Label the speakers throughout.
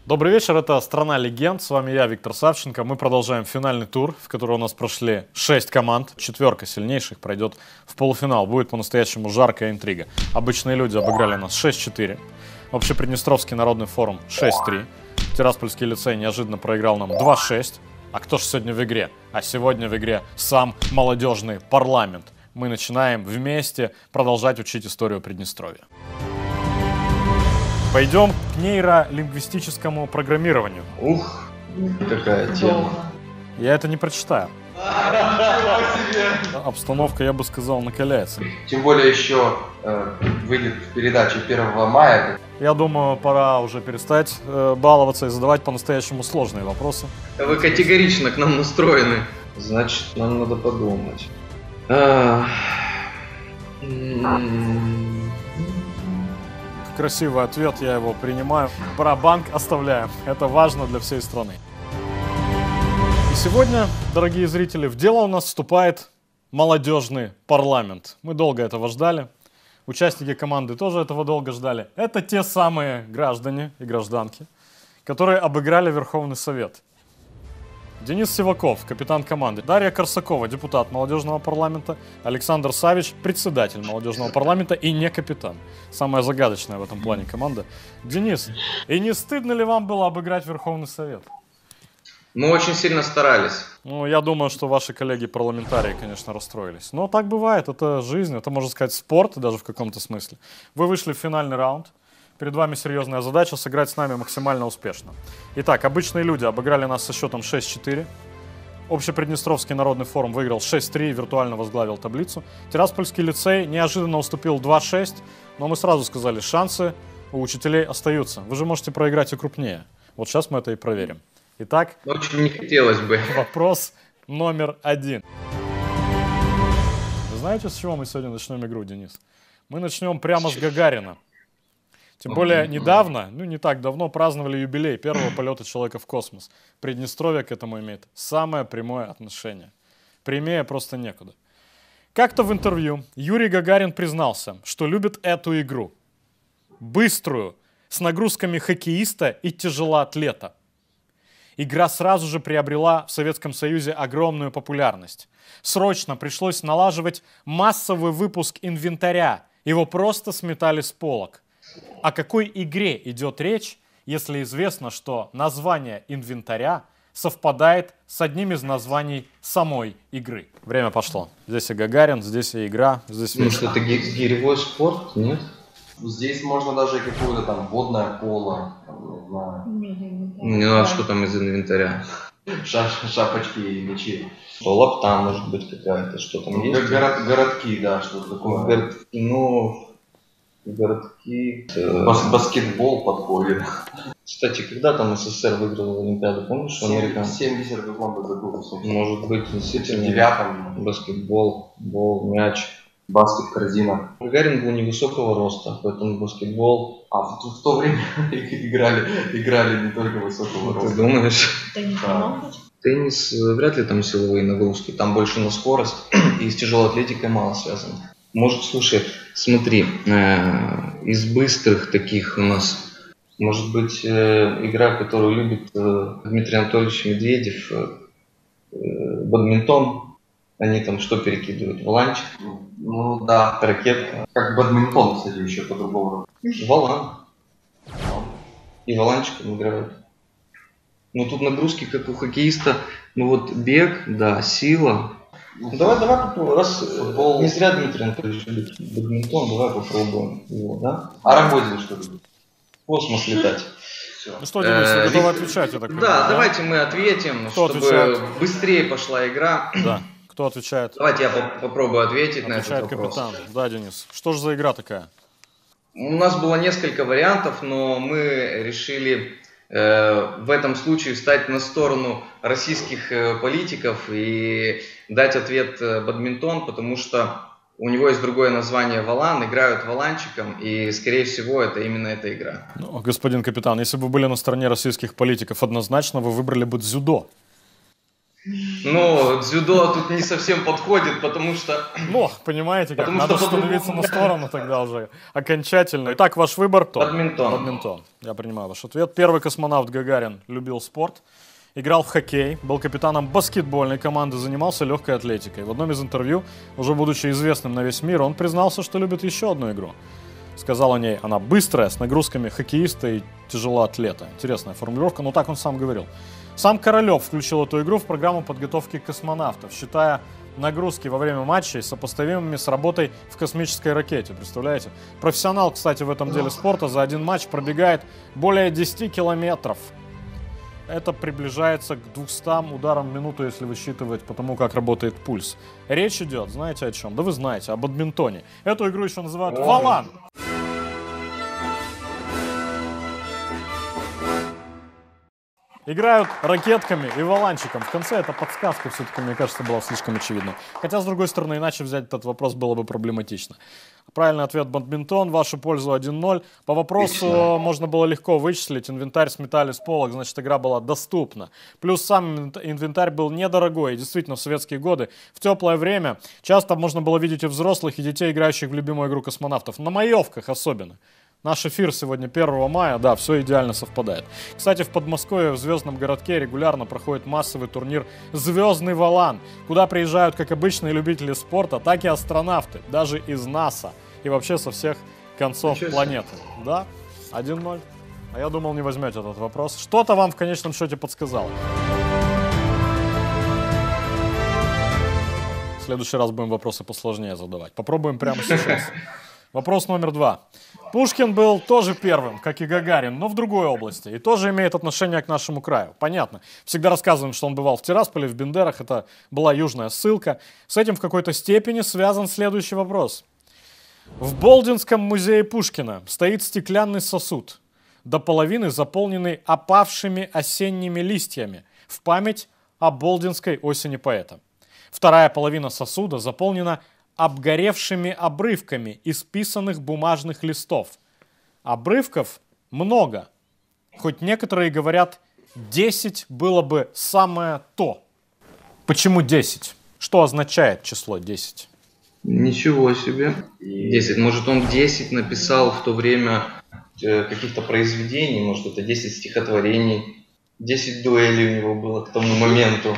Speaker 1: Добрый вечер, это «Страна легенд», с вами я, Виктор Савченко. Мы продолжаем финальный тур, в который у нас прошли 6 команд. Четверка сильнейших пройдет в полуфинал. Будет по-настоящему жаркая интрига. Обычные люди обыграли нас 6-4. Общеприднестровский народный форум 6-3. Тираспольский лицей неожиданно проиграл нам 2-6. А кто же сегодня в игре? А сегодня в игре сам молодежный парламент. Мы начинаем вместе продолжать учить историю Приднестровья. Пойдем к нейролингвистическому программированию.
Speaker 2: Ух, какая тема.
Speaker 1: Я это не прочитаю. Обстановка, я бы сказал, накаляется.
Speaker 2: Тем более еще выйдет передача 1 мая.
Speaker 1: Я думаю, пора уже перестать баловаться и задавать по-настоящему сложные вопросы.
Speaker 3: Вы категорично к нам настроены.
Speaker 2: Значит, нам надо подумать.
Speaker 1: Красивый ответ, я его принимаю. Про банк оставляем. Это важно для всей страны. И сегодня, дорогие зрители, в дело у нас вступает молодежный парламент. Мы долго этого ждали. Участники команды тоже этого долго ждали. Это те самые граждане и гражданки, которые обыграли Верховный Совет. Денис Сиваков, капитан команды. Дарья Корсакова, депутат молодежного парламента. Александр Савич, председатель молодежного парламента и не капитан. Самая загадочная в этом плане команда. Денис, и не стыдно ли вам было обыграть Верховный Совет?
Speaker 3: Мы очень сильно старались.
Speaker 1: Ну, я думаю, что ваши коллеги-парламентарии, конечно, расстроились. Но так бывает, это жизнь, это, можно сказать, спорт, даже в каком-то смысле. Вы вышли в финальный раунд. Перед вами серьезная задача — сыграть с нами максимально успешно. Итак, обычные люди обыграли нас со счетом 6-4. Общеприднестровский народный форум выиграл 6-3 и виртуально возглавил таблицу. Тираспольский лицей неожиданно уступил 2-6, но мы сразу сказали, шансы у учителей остаются. Вы же можете проиграть и крупнее. Вот сейчас мы это и проверим. Итак,
Speaker 3: очень не хотелось бы.
Speaker 1: Вопрос номер 1. Вы знаете, с чего мы сегодня начнем игру, Денис? Мы начнем прямо с Гагарина. Тем более недавно, не так давно, праздновали юбилей первого полета человека в космос. Приднестровье к этому имеет самое прямое отношение. Прямее просто некуда. Как-то в интервью Юрий Гагарин признался, что любит эту игру. Быструю, с нагрузками хоккеиста и тяжелоатлета. Игра сразу же приобрела в Советском Союзе огромную популярность. Срочно пришлось налаживать массовый выпуск инвентаря. Его просто сметали с полок. О какой игре идет речь, если известно, что название инвентаря совпадает с одним из названий самой игры? Время пошло. Здесь и Гагарин, здесь и игра, здесь...
Speaker 3: Может, это гиревой спорт, нет?
Speaker 2: Здесь можно даже какое-то там водное поло.
Speaker 3: Не знаю, что там из инвентаря.
Speaker 2: Шапочки и мячи.
Speaker 3: Лапта, может быть, какая-то, что там есть?
Speaker 2: Городки, да, что-то такое.
Speaker 3: Городки.
Speaker 2: Баскетбол подходит.
Speaker 3: Кстати, когда там СССР выиграл Олимпиаду, помнишь, Америка?
Speaker 2: 70 каком году.
Speaker 3: Может быть, действительно.
Speaker 2: В 9-м.
Speaker 3: Баскетбол, мяч.
Speaker 2: Баскет, корзина.
Speaker 3: Гагарин был невысокого роста, поэтому баскетбол...
Speaker 2: В то время играли не только высокого роста.
Speaker 3: Ты думаешь?
Speaker 4: Теннис
Speaker 3: Теннис, вряд ли там силовые нагрузки, там больше на скорость, и с тяжелой атлетикой мало связано. Может, слушай, смотри, из быстрых таких у нас, может быть, игра, которую любит Дмитрий Анатольевич Медведев, бадминтон. Они там что перекидывают? Валанчик?
Speaker 2: Ну да.
Speaker 3: Ракетка.
Speaker 2: Как бадминтон, кстати, еще по-другому.
Speaker 3: Валан. И валанчиком играют. Ну тут нагрузки, как у хоккеиста. Ну вот бег, да, сила. Давай попробуем. Раз не зря Дмитрий Анатольевич любит бадминтон, давай попробуем его, да?
Speaker 2: А Рогозин что любит?
Speaker 3: В космос летать.
Speaker 2: Все.
Speaker 1: Ну что, Денис, вы готовы отвечать, я так понимаю?
Speaker 3: Да, давайте мы ответим,
Speaker 1: Кто
Speaker 3: чтобы
Speaker 1: отвечает?
Speaker 3: быстрее пошла игра.
Speaker 1: Да. Кто отвечает?
Speaker 3: Давайте я попробую ответить на
Speaker 1: Отвечает
Speaker 3: этот вопрос.
Speaker 1: капитан. Да, Денис. Что же за игра такая?
Speaker 3: У нас было несколько вариантов, но мы решили в этом случае встать на сторону российских политиков и дать ответ бадминтон, потому что у него есть другое название валан, играют валанчиком, и, скорее всего, это именно эта игра.
Speaker 1: Ну, господин капитан, если бы вы были на стороне российских политиков, однозначно вы выбрали бы дзюдо.
Speaker 3: Но дзюдо тут не совсем подходит, потому что...
Speaker 1: Ну, понимаете, как,
Speaker 3: Потому
Speaker 1: надо
Speaker 3: что
Speaker 1: становиться на сторону тогда уже окончательно. Итак, ваш выбор кто?
Speaker 3: Бадминтон.
Speaker 1: Бадминтон. Я принимаю ваш ответ. Первый космонавт Гагарин любил спорт, играл в хоккей, был капитаном баскетбольной команды, занимался легкой атлетикой. В одном из интервью, уже будучи известным на весь мир, он признался, что любит еще одну игру. Сказал о ней, она быстрая, с нагрузками хоккеиста и тяжелоатлета. Интересная формулировка, но так он сам говорил. Сам Королев включил эту игру в программу подготовки космонавтов, считая нагрузки во время матчей сопоставимыми с работой в космической ракете. Представляете? Профессионал, кстати, в этом деле спорта за один матч пробегает более 10 километров. Это приближается к 200 ударам в минуту, если высчитывать по тому, как работает пульс. Речь идет, знаете о чем? Да вы знаете, о бадминтоне. Эту игру еще называют валан. Играют ракетками и валанчиком. В конце эта подсказка все-таки, мне кажется, была слишком очевидной. Хотя, с другой стороны, иначе взять этот вопрос было бы проблематично. Правильный ответ — бадминтон. В вашу пользу 1-0. По вопросу можно было легко вычислить. Инвентарь сметали с полок, значит, игра была доступна. Плюс сам инвентарь был недорогой. И действительно, в советские годы, в теплое время, часто можно было видеть и взрослых, и детей, играющих в любимую игру космонавтов. На маевках особенно. Наш эфир сегодня 1 мая, да, все идеально совпадает. Кстати, в Подмосковье, в Звездном городке, регулярно проходит массовый турнир «Звездный Валан», куда приезжают как обычные любители спорта, так и астронавты, даже из НАСА и вообще со всех концов планеты. Да, 1-0. А я думал, не возьмете этот вопрос. Что-то вам в конечном счете подсказало. В следующий раз будем вопросы посложнее задавать. Попробуем прямо сейчас. Вопрос номер 2. Пушкин был тоже первым, как и Гагарин, но в другой области. И тоже имеет отношение к нашему краю. Понятно. Всегда рассказываем, что он бывал в Тирасполе, в Бендерах. Это была южная ссылка. С этим в какой-то степени связан следующий вопрос. В Болдинском музее Пушкина стоит стеклянный сосуд, до половины заполненный опавшими осенними листьями, в память о болдинской осени поэта. Вторая половина сосуда заполнена обгоревшими обрывками исписанных бумажных листов. Обрывков много. Хоть некоторые говорят, 10 было бы самое то. Почему 10? Что означает число 10?
Speaker 3: Ничего себе. 10. Может, он 10 написал в то время каких-то произведений, может, это 10 стихотворений, 10 дуэлей у него было к тому моменту.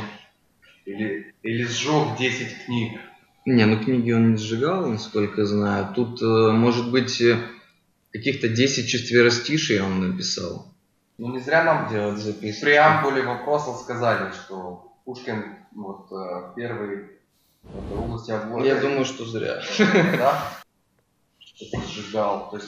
Speaker 2: Или сжег 10 книг.
Speaker 3: Не, ну книги он не сжигал, насколько знаю. Тут, может быть, каких-то 10 четверостишей он написал.
Speaker 2: Ну не зря нам
Speaker 3: делать
Speaker 2: в
Speaker 3: записки.
Speaker 2: преамбуле вопросов сказали, что Пушкин вот, первый в этой области обладает.
Speaker 3: Я думаю, что зря.
Speaker 2: Да? Что-то сжигал. То есть,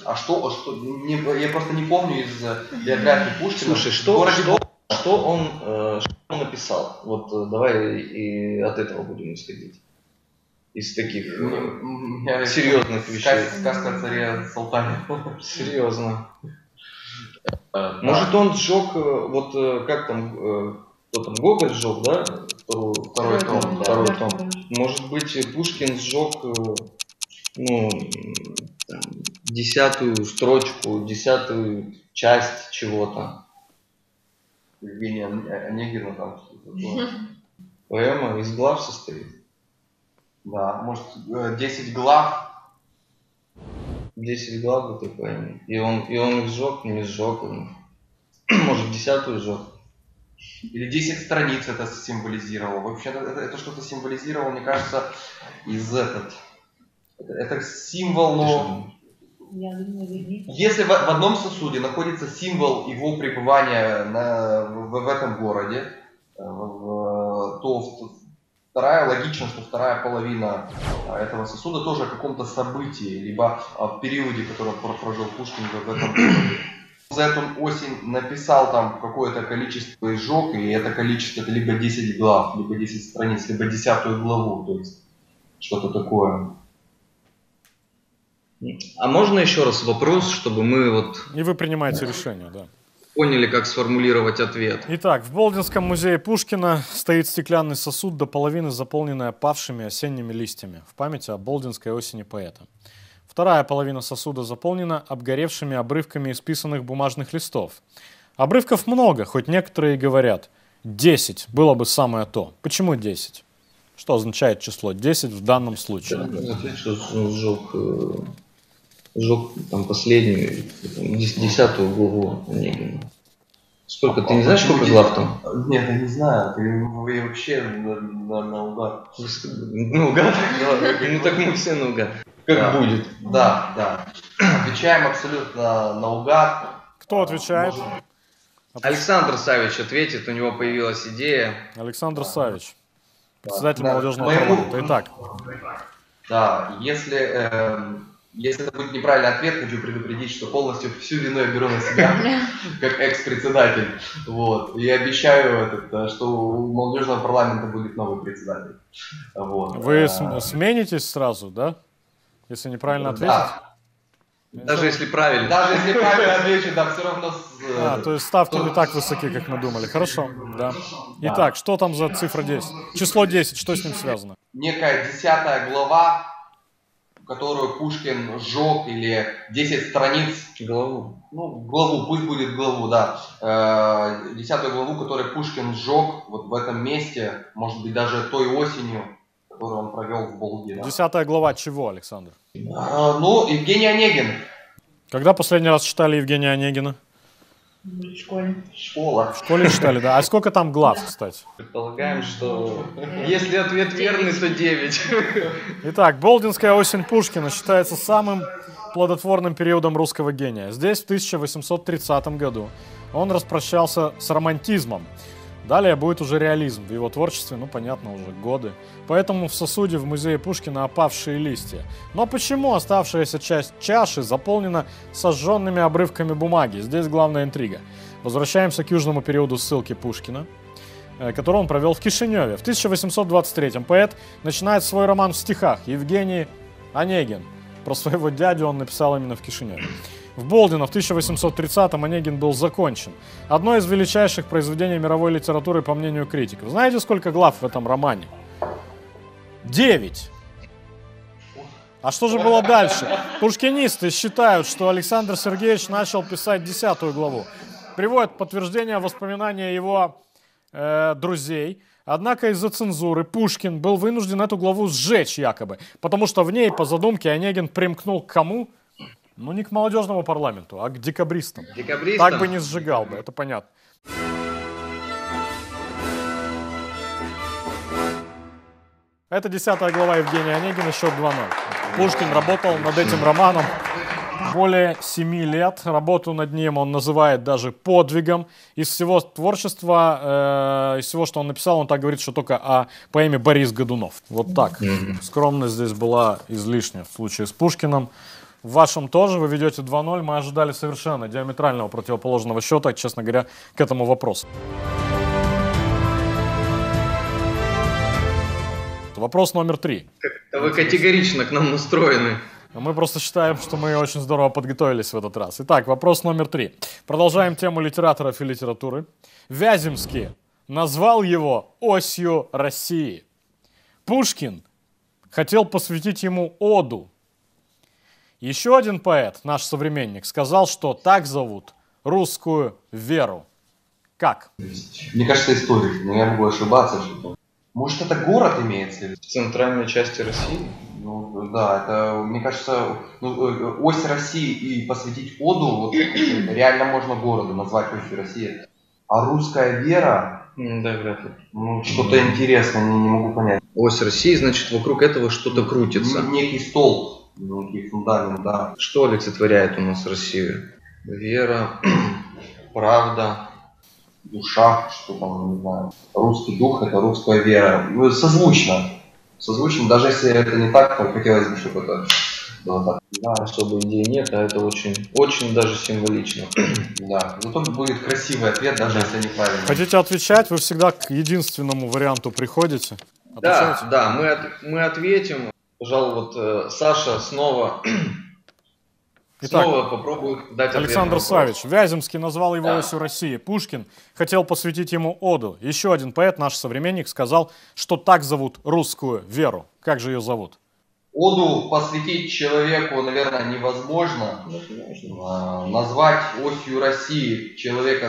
Speaker 2: я просто не помню из биографии Пушкина.
Speaker 3: Слушай, что он написал? Вот давай и от этого будем исходить. Из таких серьезных вещей.
Speaker 2: Сказка о царе Салтане.
Speaker 3: Серьезно. Может, он сжег, вот как там, кто там, Гоголь сжег, да? Второй том. Может быть, Пушкин сжег, ну, там, 10-ю строчку, 10-ю часть чего-то.
Speaker 2: Евгения Онегина там что-то такое.
Speaker 3: Поэма из глав состоит.
Speaker 2: Да, может 10 глав.
Speaker 3: 10 глав в этой поэме. И он их сжег, не сжег. Может, 10-ю сжег.
Speaker 2: Или 10 страниц это символизировало. Вообще это что-то символизировало, мне кажется, это символ, но... Если в одном сосуде находится символ его пребывания в этом городе, то логично, что вторая половина этого сосуда тоже о каком-то событии, либо о периоде, который прожил Пушкин в этом городе. За эту осень написал там какое-то количество и сжег, и это количество это либо 10 глав, либо 10 страниц, либо 10-ю главу, то есть что-то такое.
Speaker 3: А можно еще раз вопрос, чтобы мы вот...
Speaker 1: И вы принимаете решение, да.
Speaker 3: Поняли, как сформулировать ответ.
Speaker 1: Итак, в Болдинском музее Пушкина стоит стеклянный сосуд, до половины заполненный опавшими осенними листьями, в память о болдинской осени поэта. Вторая половина сосуда заполнена обгоревшими обрывками исписанных бумажных листов. Обрывков много, хоть некоторые и говорят, 10 было бы самое то. Почему 10? Что означает число 10 в данном случае?
Speaker 3: Ответ, что сжег там последнюю, 10-ю главу Онегина. Сколько, ты не знаешь, сколько глав там?
Speaker 2: Нет, я не знаю. Вы вообще наугад.
Speaker 3: Наугад? Ну так мы все наугад. Как будет?
Speaker 2: Да. Отвечаем абсолютно наугад.
Speaker 1: Кто отвечает?
Speaker 3: Александр Савич ответит, у него появилась идея.
Speaker 1: Александр Савич, председатель
Speaker 2: Да.
Speaker 1: молодежного парламента. Итак.
Speaker 2: Да, если это будет неправильный ответ, хочу предупредить, что полностью всю вину я беру на себя, как экс-председатель. Вот. И обещаю, что у молодежного парламента будет новый председатель. Вот.
Speaker 1: Вы сменитесь сразу, да? Если неправильно ответить?
Speaker 2: Да.
Speaker 3: Даже если правильно.
Speaker 2: Даже если правильно отвечу, да, все равно...
Speaker 1: То есть ставки не так высоки, как мы думали. Хорошо, да. Итак, что там за цифра 10? Число 10, что с ним связано?
Speaker 2: Некая 10 глава, которую Пушкин сжег, или 10 страниц.
Speaker 3: Главу.
Speaker 2: Ну, главу, пусть будет главу, да. 10 главу, которую Пушкин сжег вот в этом месте, может быть, даже той осенью, которую он провел в Волге. Да.
Speaker 1: 10 глава чего, Александр?
Speaker 2: Ну, Евгений Онегин.
Speaker 1: Когда последний раз читали Евгения Онегина?
Speaker 4: В школе.
Speaker 2: Школа.
Speaker 1: В школе читали, да. А сколько там глав, кстати?
Speaker 3: Предполагаем, что если ответ верный, то 9.
Speaker 1: Итак, Болдинская осень Пушкина считается самым плодотворным периодом русского гения. Здесь, в 1830 году, он распрощался с романтизмом. Далее будет уже реализм в его творчестве, ну, понятно, уже годы. Поэтому в сосуде в музее Пушкина опавшие листья. Но почему оставшаяся часть чаши заполнена сожженными обрывками бумаги? Здесь главная интрига. Возвращаемся к южному периоду ссылки Пушкина, который он провел в Кишиневе. В 1823-м поэт начинает свой роман в стихах «Евгений Онегин». Про своего дядю он написал именно в Кишиневе. В Болдино в 1830-м Онегин был закончен. Одно из величайших произведений мировой литературы, по мнению критиков. Знаете, сколько глав в этом романе? 9. А что же было дальше? Пушкинисты считают, что Александр Сергеевич начал писать 10-ю главу. Приводят подтверждение воспоминания его друзей. Однако из-за цензуры Пушкин был вынужден эту главу сжечь якобы, потому что в ней, по задумке, Онегин примкнул к кому? Ну, не к молодежному парламенту, а к декабристам.
Speaker 3: Декабристам?
Speaker 1: Так бы не сжигал бы, это понятно. Это 10 глава Евгения Онегина, счет 2-0. Пушкин работал над этим романом более 7 лет. Работу над ним он называет даже подвигом. Из всего творчества, из всего, что он написал, он так говорит, что только о поэме «Борис Годунов». Вот так. Скромность здесь была излишня в случае с Пушкиным. В вашем тоже вы ведете 2-0. Мы ожидали совершенно диаметрального противоположного счета, честно говоря, к этому вопросу. Вопрос номер 3.
Speaker 3: Вы категорично к нам настроены.
Speaker 1: Мы просто считаем, что мы очень здорово подготовились в этот раз. Итак, вопрос номер 3. Продолжаем тему литераторов и литературы. Вяземский назвал его осью России. Пушкин хотел посвятить ему оду. Еще один поэт, наш современник, сказал, что так зовут русскую веру. Как?
Speaker 2: Мне кажется, историк, но я могу ошибаться. Может, это город имеется в виду?
Speaker 3: В центральной части России?
Speaker 2: Ну, да, это, мне кажется, ось России и посвятить оду, вот, реально можно городу назвать осью России. А русская вера,
Speaker 3: Да, вряд ли.
Speaker 2: ну, что-то интересное, не могу понять.
Speaker 3: Ось России, значит, вокруг этого что-то крутится.
Speaker 2: Некий столб, некий фундамент, да.
Speaker 3: Что олицетворяет у нас Россию? Вера, правда.
Speaker 2: Душа, что там, не знаю. Русский дух, это русская вера. Ну, созвучно. Созвучно, даже если это не так, то хотелось бы, чтобы это было так. Да,
Speaker 3: Особой идеи нет, а это очень, очень даже символично.
Speaker 2: да. Зато будет красивый ответ, даже если неправильно.
Speaker 1: Хотите отвечать? Вы всегда к единственному варианту приходите.
Speaker 3: Да,
Speaker 1: Отвечайте.
Speaker 3: да, мы ответим. Пожалуй, вот Саша снова
Speaker 1: Итак,
Speaker 3: попробует дать ответ на
Speaker 1: Александр
Speaker 3: вопрос.
Speaker 1: Савич. Вяземский назвал его
Speaker 2: Да.
Speaker 1: осью России. Пушкин хотел посвятить ему оду. Еще один поэт, наш современник, сказал, что так зовут русскую веру. Как же ее зовут?
Speaker 2: Оду посвятить человеку, наверное, невозможно. Назвать осью России человека,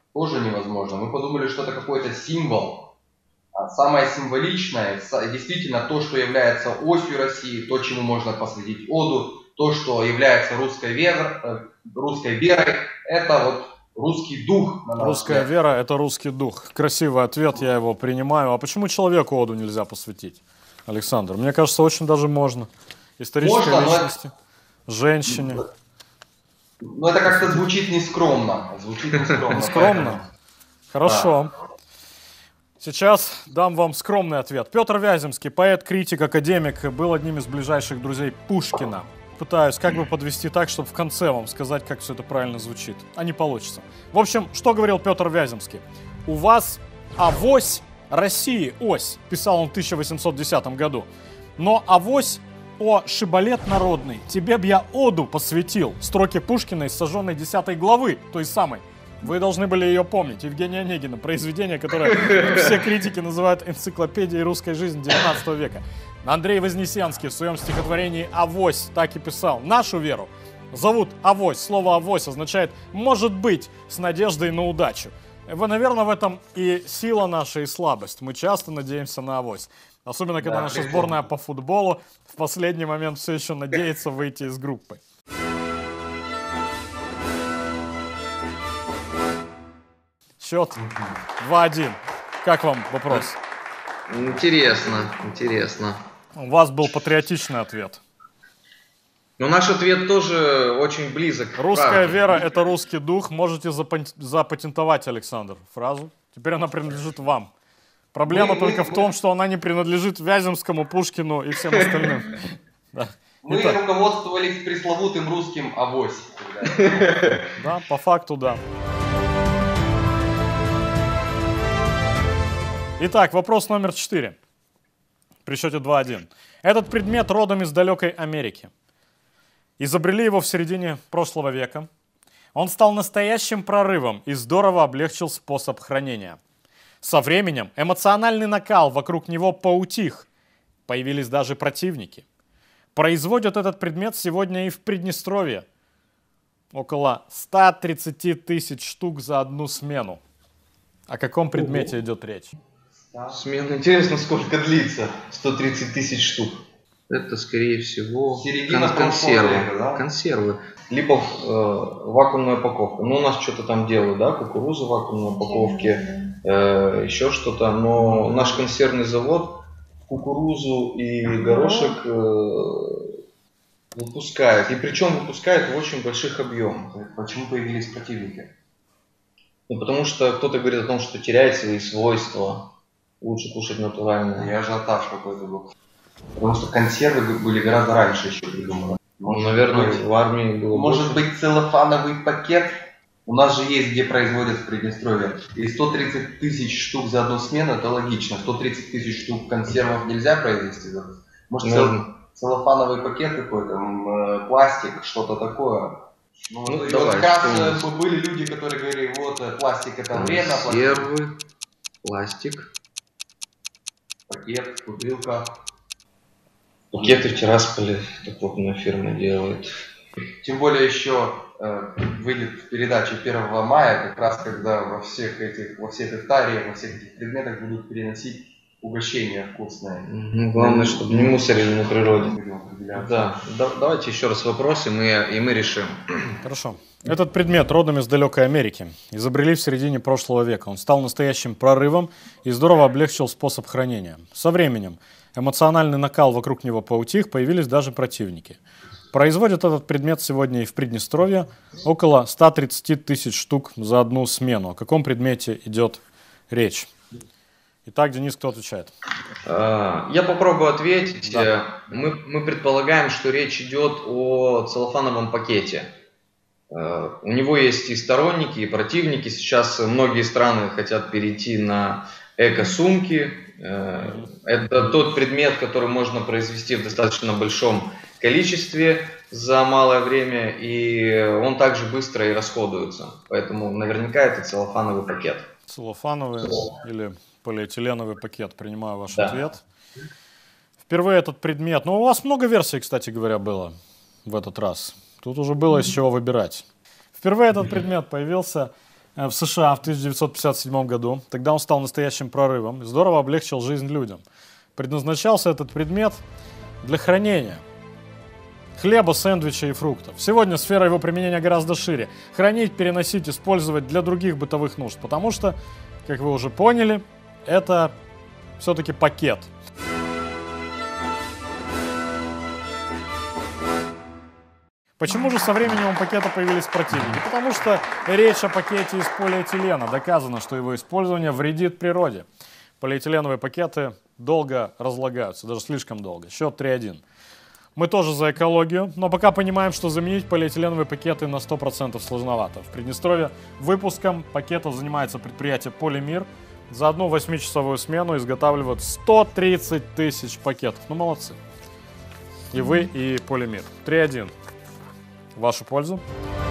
Speaker 2: тоже невозможно. Мы подумали, что это какой-то символ. Самое символичное, действительно то, что является осью России, то, чему можно посвятить оду, то, что является русской верой, это вот русский дух.
Speaker 1: Русская вера – это русский дух. Красивый ответ, я его принимаю. А почему человеку оду нельзя посвятить, Александр? Мне кажется, очень даже можно. Исторической
Speaker 2: можно,
Speaker 1: личности, женщине.
Speaker 2: Но это как-то звучит нескромно.
Speaker 1: Скромно? Хорошо. Да. Сейчас дам вам скромный ответ. Петр Вяземский, поэт, критик, академик, был одним из ближайших друзей Пушкина. Пытаюсь как бы подвести так, чтобы в конце вам сказать, как все это правильно звучит. А не получится. В общем, что говорил Петр Вяземский? «У вас авось России, ось», писал он в 1810 году. «Но авось о шибалет народный, тебе б я оду посвятил». Строки Пушкина из сожженной 10 главы, той самой. Вы должны были ее помнить. Евгения Онегина. Произведение, которое все критики называют энциклопедией русской жизни 19 века. Андрей Вознесенский в своем стихотворении «Авось» так и писал. Нашу веру зовут авось. Слово авось означает «может быть» с надеждой на удачу. Наверное, в этом и сила наша, и слабость. Мы часто надеемся на авось. Особенно, когда наша сборная по футболу в последний момент все еще надеется выйти из группы. Счет 2-1. Как вам вопрос?
Speaker 3: Интересно.
Speaker 1: У вас был патриотичный ответ.
Speaker 3: Но наш ответ тоже очень близок.
Speaker 1: Русская вера – это русский дух. Можете запатентовать, Александр, фразу. Теперь она принадлежит вам. Проблема только в том, что она не принадлежит Вяземскому, Пушкину и всем остальным.
Speaker 2: Мы руководствовались пресловутым русским авось.
Speaker 1: Да, по факту, да. Итак, вопрос номер 4. При счете 2-1. Этот предмет родом из далекой Америки. Изобрели его в середине прошлого века. Он стал настоящим прорывом и здорово облегчил способ хранения. Со временем эмоциональный накал вокруг него поутих. Появились даже противники. Производят этот предмет сегодня и в Приднестровье. Около 130 тысяч штук за одну смену. О каком предмете идет речь?
Speaker 3: Смена. Интересно, сколько длится? 130 тысяч штук. Это, скорее всего, консервы. Да? Консервы. Либо вакуумная упаковка. Ну, у нас что-то там делают, да? Кукуруза в вакуумной упаковке, еще что-то. Но наш консервный завод кукурузу и горошек выпускает. И причем выпускает в очень больших объемах.
Speaker 2: Почему появились противники?
Speaker 3: Ну, потому что кто-то говорит о том, что теряет свои свойства. Лучше кушать натурально.
Speaker 2: И ажиотаж какой-то был. Потому что консервы были гораздо раньше еще придуманы.
Speaker 3: Наверное, в армии было.
Speaker 2: Может быть, целлофановый пакет? У нас же есть, где производят в Приднестровье. И 130 тысяч штук за одну смену, это логично. 130 тысяч штук консервов нельзя произвести? Может, целлофановый пакет какой-то, пластик, что-то такое? Ну, как раз были люди, которые говорили, вот пластик это вредно.
Speaker 3: Консервы, пластик.
Speaker 2: Пакет, бутылка.
Speaker 3: Пакеты в Тирасполе крупная фирма делает.
Speaker 2: Тем более еще выйдет передача 1 мая, как раз когда во всех итариях, во всех этих предметах будут переносить угощения вкусные.
Speaker 3: Ну, главное, чтобы не мусорили на природе. Да. Давайте еще раз вопросы, и мы решим.
Speaker 1: Хорошо. Этот предмет родом из далекой Америки. Изобрели в середине прошлого века. Он стал настоящим прорывом и здорово облегчил способ хранения. Со временем эмоциональный накал вокруг него поутих, появились даже противники. Производят этот предмет сегодня и в Приднестровье. Около 130 тысяч штук за одну смену. О каком предмете идет речь? Итак, Денис, кто отвечает?
Speaker 3: Я попробую ответить.
Speaker 1: Да.
Speaker 3: Мы предполагаем, что речь идет о целлофановом пакете. У него есть и сторонники, и противники. Сейчас многие страны хотят перейти на эко-сумки. Это тот предмет, который можно произвести в достаточно большом количестве за малое время, и он также быстро и расходуется. Поэтому наверняка это целлофановый пакет.
Speaker 1: Целлофановый или полиэтиленовый пакет. Принимаю ваш ответ. Впервые этот предмет... Ну, у вас много версий, кстати говоря, было в этот раз. Тут уже было из чего выбирать. Впервые этот предмет появился в США в 1957 году. Тогда он стал настоящим прорывом и здорово облегчил жизнь людям. Предназначался этот предмет для хранения хлеба, сэндвичей и фруктов. Сегодня сфера его применения гораздо шире. Хранить, переносить, использовать для других бытовых нужд. Потому что, как вы уже поняли, это все-таки пакет. Почему же со временем у пакета появились противники? Потому что речь о пакете из полиэтилена. Доказано, что его использование вредит природе. Полиэтиленовые пакеты долго разлагаются, даже слишком долго. Счет 3-1. Мы тоже за экологию, но пока понимаем, что заменить полиэтиленовые пакеты на 100% сложновато. В Приднестровье выпуском пакетов занимается предприятие «Полимир». За одну 8-часовую смену изготавливают 130 тысяч пакетов. Ну, молодцы. И вы, и «Полимир». 3-1. В вашу пользу.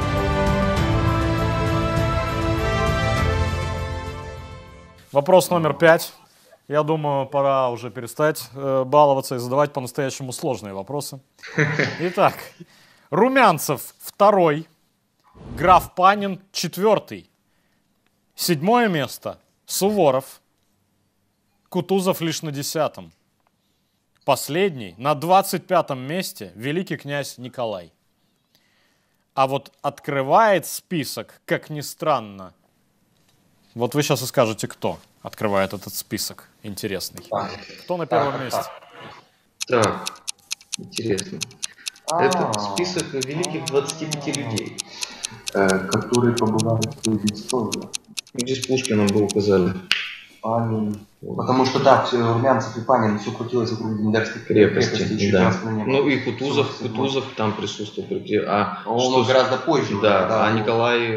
Speaker 1: Вопрос номер 5. Я думаю, пора уже перестать баловаться и задавать по-настоящему сложные вопросы. Итак, Румянцев 2, граф Панин 4, 7 место Суворов, Кутузов лишь на 10. Последний, на 25 месте, великий князь Николай. А вот открывает список, как ни странно, вот вы сейчас и скажете, кто открывает этот список интересный. Кто на первом месте?
Speaker 3: Так, интересно. Это список великих 25 людей,
Speaker 2: которые побывали в Приднестровье.
Speaker 3: Здесь Пушкина бы указали.
Speaker 2: Панин. Потому что да, Румянцев и Панин все крутилось вокруг Ленинградской крепости.
Speaker 3: Да. Ну и Кутузов там присутствует.
Speaker 2: Он гораздо позже.
Speaker 3: Да, а Николай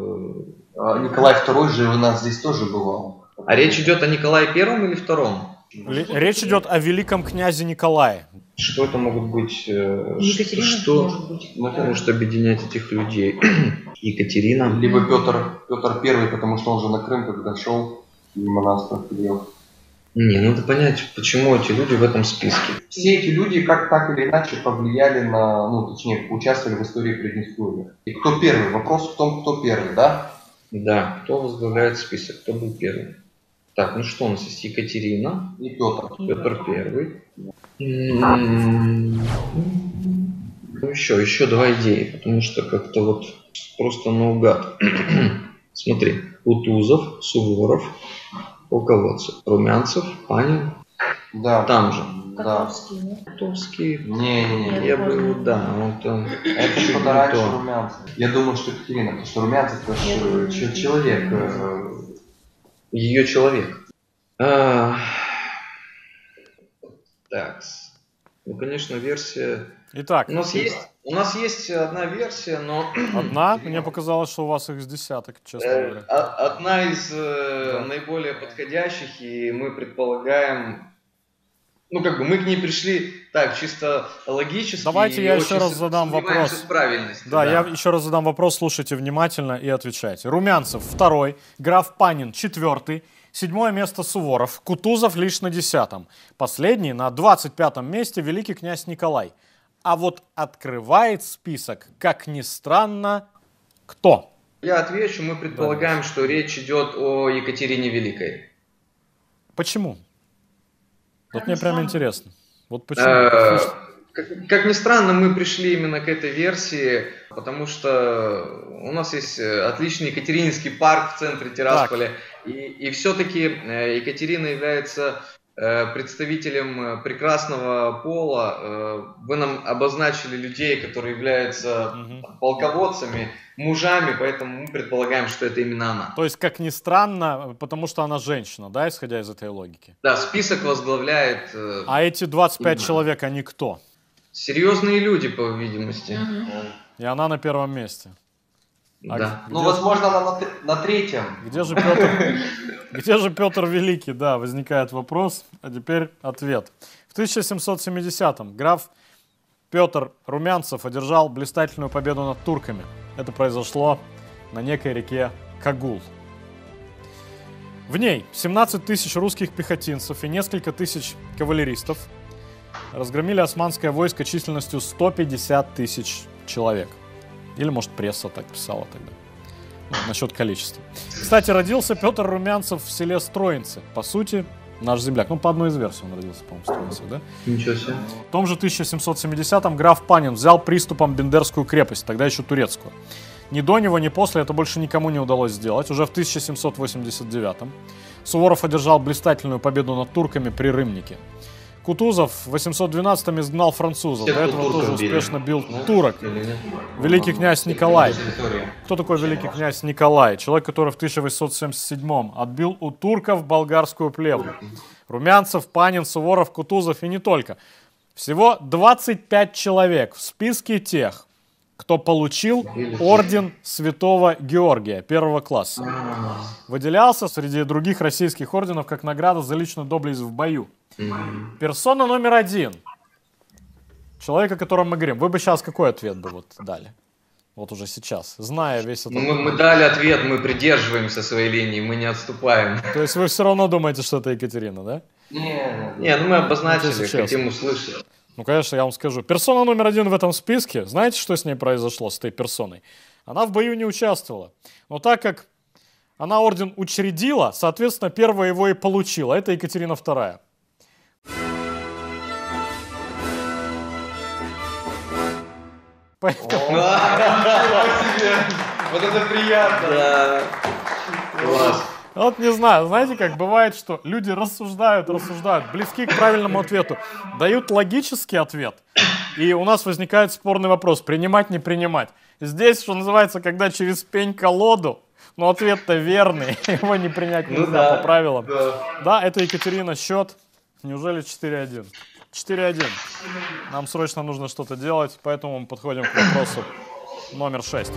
Speaker 2: II же у нас здесь тоже бывал.
Speaker 3: А речь идет о Николае Первом или Втором?
Speaker 1: Речь идет о великом князе Николае.
Speaker 3: Что это могут быть?
Speaker 4: Екатерина,
Speaker 3: что
Speaker 4: может быть.
Speaker 3: может объединять этих людей? Екатерина.
Speaker 2: Либо Петр I, потому что он же на Крым когда шел, мимо нас проходил.
Speaker 3: Не, надо понять, почему эти люди в этом списке.
Speaker 2: Все эти люди как так или иначе повлияли на, точнее, участвовали в истории Приднестровья. И кто первый? Вопрос в том, кто первый, да?
Speaker 3: Да, кто возглавляет список, кто был первый. Так, ну что у нас есть? Екатерина.
Speaker 2: И Петр.
Speaker 3: Петр Первый. Ну еще два идеи, потому что как-то вот просто наугад. Смотри, Кутузов, Суворов, полководцы, Румянцев, Панин.
Speaker 2: Да.
Speaker 3: Там же.
Speaker 2: Да.
Speaker 3: Котовский.
Speaker 2: Не.
Speaker 3: Я бы, да, он там.
Speaker 2: Это что-то раньше Румянцев. Я думаю, что Екатерина, потому что Румянцев это человек.
Speaker 3: Ее человек. Так. Ну, конечно, версия.
Speaker 1: Итак,
Speaker 3: у нас есть одна версия, но.
Speaker 1: Одна? Мне показалось, что у вас их с десяток, честно говоря.
Speaker 3: Одна из наиболее подходящих, и мы предполагаем. Мы к ней пришли так, чисто логически.
Speaker 1: Давайте я еще раз задам вопрос. Да, я еще раз задам вопрос, слушайте внимательно и отвечайте. Румянцев 2, граф Панин 4, 7 место Суворов, Кутузов лишь на 10. Последний на 25 месте великий князь Николай. А вот открывает список, как ни странно, кто?
Speaker 3: Я отвечу, мы предполагаем, что речь идет о Екатерине Великой.
Speaker 1: Почему? Вот мне прям интересно. Вот почему?
Speaker 3: Как ни странно, мы пришли именно к этой версии, потому что у нас есть отличный Екатерининский парк в центре Тирасполя, и все-таки Екатерина является представителем прекрасного пола. Вы нам обозначили людей, которые являются полководцами, мужами, поэтому мы предполагаем, что это именно она.
Speaker 1: То есть, как ни странно, потому что она женщина, да, исходя из этой логики?
Speaker 3: Да, список возглавляет...
Speaker 1: А эти 25 человек, они кто?
Speaker 3: Серьезные люди, по видимости.
Speaker 1: И она на первом месте.
Speaker 3: Да.
Speaker 2: Возможно, она на третьем.
Speaker 1: Где же Петр? Где же Петр Великий? Да, возникает вопрос. А теперь ответ. В 1770-м граф Петр Румянцев одержал блистательную победу над турками. Это произошло на некой реке Кагул. В ней 17 тысяч русских пехотинцев и несколько тысяч кавалеристов разгромили османское войско численностью 150 тысяч человек. Или, может, пресса так писала тогда. Насчет количества. Кстати, родился Петр Румянцев в селе Строинцы. По сути, наш земляк. Ну, по одной из версий он родился, по-моему, в Строинцах, да?
Speaker 3: Ничего себе.
Speaker 1: В том же 1770-м граф Панин взял приступом Бендерскую крепость, тогда еще турецкую. Ни до него, ни после это больше никому не удалось сделать. Уже в 1789-м Суворов одержал блистательную победу над турками при Рымнике. Кутузов в 812-м изгнал французов. До этого тоже успешно бил турок. Великий князь Николай. Кто такой великий князь Николай? Человек, который в 1877-м отбил у турков болгарскую плевну. Румянцев, Панин, Суворов, Кутузов и не только. Всего 25 человек в списке тех, кто получил орден Святого Георгия первого класса. Выделялся среди других российских орденов как награда за личную доблесть в бою. Персона номер 1. Человек, о котором мы говорим. Вы бы сейчас какой ответ бы вот дали? Вот уже сейчас, зная весь этот...
Speaker 3: Мы дали ответ, мы придерживаемся своей линии, мы не отступаем.
Speaker 1: То есть вы все равно думаете, что это Екатерина, да?
Speaker 3: Не, ну мы обозначили, хотим услышать.
Speaker 1: Ну, конечно, я вам скажу. Персона номер 1 в этом списке, знаете, что с ней произошло, с этой персоной? Она в бою не участвовала. Но так как она орден учредила, соответственно, первая его и получила. Это Екатерина II. Поэтому...
Speaker 2: Вот это приятно.
Speaker 3: Класс.
Speaker 1: Вот не знаю, знаете, как бывает, что люди рассуждают, близки к правильному ответу, дают логический ответ, и у нас возникает спорный вопрос, принимать, не принимать. Здесь, что называется, когда через пень-колоду, но ответ-то верный, его не принять нельзя по правилам. Да, это Екатерина, счет, неужели 4-1? 4-1. Нам срочно нужно что-то делать, поэтому мы подходим к вопросу номер 6.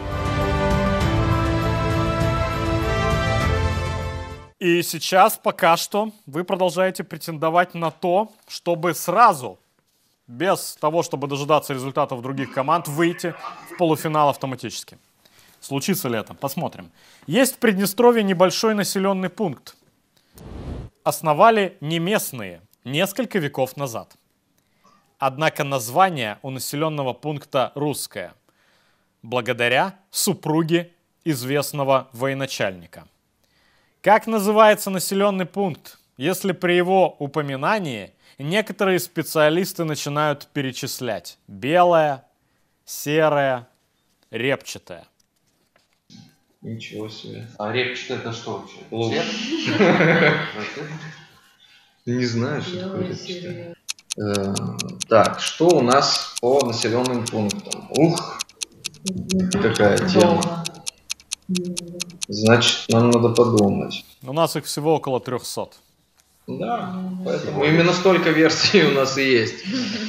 Speaker 1: И сейчас пока что вы продолжаете претендовать на то, чтобы сразу, без того, чтобы дожидаться результатов других команд, выйти в полуфинал автоматически. Случится ли это? Посмотрим. Есть в Приднестровье небольшой населенный пункт. Основали не местные несколько веков назад. Однако название у населенного пункта русское. Благодаря супруге известного военачальника. Как называется населенный пункт, если при его упоминании некоторые специалисты начинают перечислять? Белая, серая, репчатая.
Speaker 3: Ничего себе.
Speaker 2: А репчатая это что вообще?
Speaker 3: Лук.
Speaker 2: Цвет?
Speaker 3: Не знаю, что такое репчатая. Так, что у нас по населенным пунктам? Ух, какая тема. Значит, нам надо подумать.
Speaker 1: У нас их всего около 300.
Speaker 3: Да, поэтому именно столько версий у нас и есть.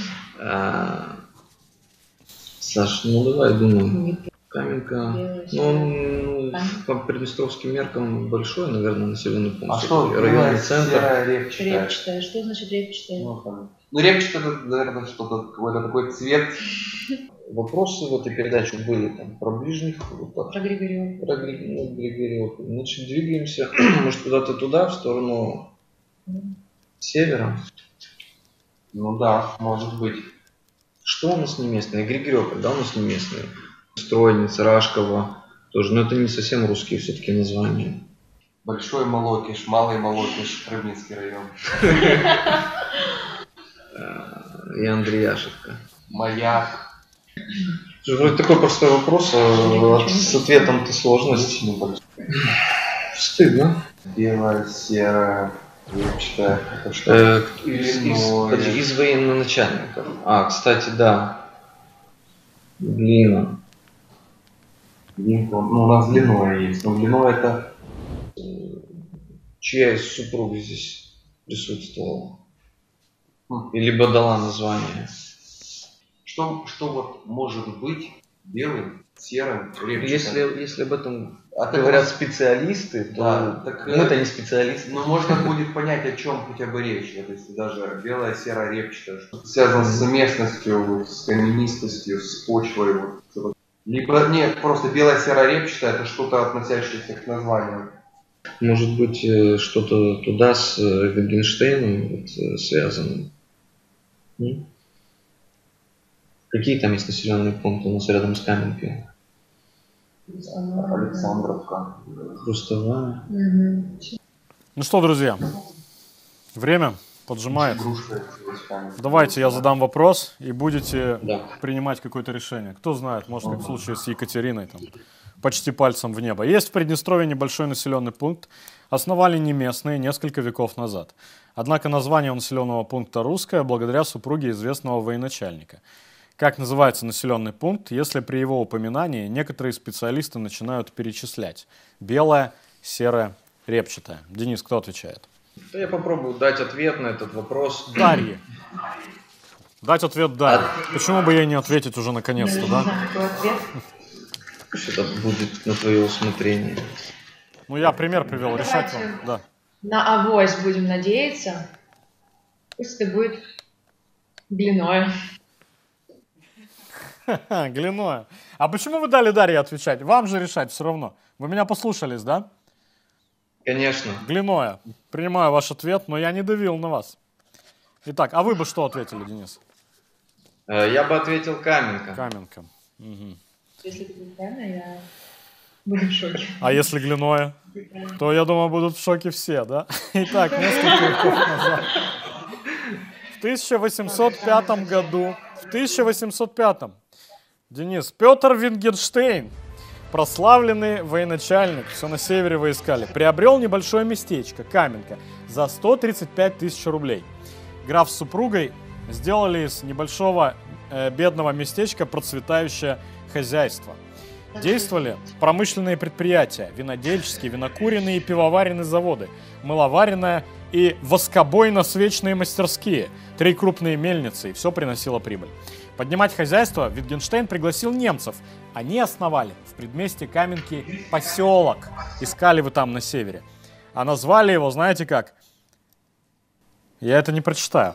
Speaker 3: Саш, ну давай думаем. Каменка. Ну, он по приднестровским меркам большой, наверное, населенный пункт.
Speaker 2: А что?
Speaker 3: Районный центр.
Speaker 2: Репчатая.
Speaker 4: Репчатая. Что значит репчатая?
Speaker 2: Ну, репчатая это, наверное, что-то, какой-то такой цвет.
Speaker 3: Вопросы в этой передаче были там про ближних,
Speaker 4: Про Григорьев.
Speaker 3: про Григорьев. Значит, двигаемся, может, куда-то туда, в сторону севера.
Speaker 2: Ну да, может быть.
Speaker 3: Что у нас не местное? Григорьев, да, у нас не местные. Стройница, Рашкова тоже, но это не совсем русские все-таки названия.
Speaker 2: Большой Молокиш, Малый Молокиш, Рыбницкий район.
Speaker 3: И Андреяшевка.
Speaker 2: Маяк.
Speaker 3: Вроде такой простой вопрос, а с ответом-то сложность. Стыдно.
Speaker 2: Белая, серая, репчатая. Это что?
Speaker 3: Из военноначальников. А, кстати, да. Глина.
Speaker 2: Ну, у нас длинное есть. Но длиной это...
Speaker 3: Чья из супруг здесь присутствовала? И либо дала название.
Speaker 2: Что вот может быть белым, серым, репчатым?
Speaker 3: Если об этом
Speaker 2: А
Speaker 3: говорят специалисты, то
Speaker 2: да, так,
Speaker 3: мы-то не специалисты.
Speaker 2: Ну, можно будет понять, о чем хотя бы речь. Вот если даже белая, серая, репчатая, что связано с местностью, с каменистостью, с почвой. Вот. Либо нет, просто белая, серая, репчатая это что-то относящееся к названию.
Speaker 3: Может быть, что-то туда с Wittgenstein вот, связано. Какие там есть населенные пункты у нас рядом с Каменкой?
Speaker 2: Александровка.
Speaker 3: Хрустовая.
Speaker 4: Мгм.
Speaker 1: Ну что, друзья, время поджимает.
Speaker 2: Игрушка с войсками.
Speaker 1: Давайте я задам вопрос, и будете
Speaker 3: Да.
Speaker 1: принимать какое-то решение. Кто знает, может, как в случае с Екатериной, там, почти пальцем в небо. Есть в Приднестровье небольшой населенный пункт. Основали не местные несколько веков назад. Однако название у населенного пункта русское, благодаря супруге известного военачальника. Как называется населенный пункт, если при его упоминании некоторые специалисты начинают перечислять? Белое, серое, репчатое. Денис, кто отвечает?
Speaker 3: Да я попробую дать ответ на этот вопрос.
Speaker 1: Дарье. Дать ответ Дарье. Почему бы ей не ответить уже наконец-то,
Speaker 4: Не
Speaker 1: да?
Speaker 4: знаю, какой ответ.
Speaker 3: Пусть это будет на твое усмотрение.
Speaker 1: Ну, я пример привел, решать вам.
Speaker 4: Давайте.
Speaker 1: Да.
Speaker 4: На авось будем надеяться. Пусть это будет длиной.
Speaker 1: Ха-ха, Глиное. А почему вы дали Дарье отвечать? Вам же решать все равно. Вы меня послушались, да?
Speaker 3: Конечно.
Speaker 1: Глиное. Принимаю ваш ответ, но я не давил на вас. Итак, а вы бы что ответили, Денис?
Speaker 3: Я бы ответил Каменка.
Speaker 1: Каменка. Мгм.
Speaker 4: Если это будет правильно, я буду в шоке.
Speaker 1: А если Глиное, то, я думаю, будут в шоке все, да? Итак, несколько веков назад. В 1805 году, в 1805, Денис, Петр Вингенштейн, прославленный военачальник, все на севере вы искали, приобрел небольшое местечко, Каменка, за 135 тысяч рублей. Граф с супругой сделали из небольшого бедного местечка процветающее хозяйство. Действовали промышленные предприятия, винодельческие, винокуренные и пивоваренные заводы, мыловаренная и воскобойно-свечные мастерские, 3 крупные мельницы, и все приносило прибыль. Поднимать хозяйство Витгенштейн пригласил немцев. Они основали в предместье Каменки поселок. Искали вы там на севере. А назвали его, знаете как? Я это не прочитаю.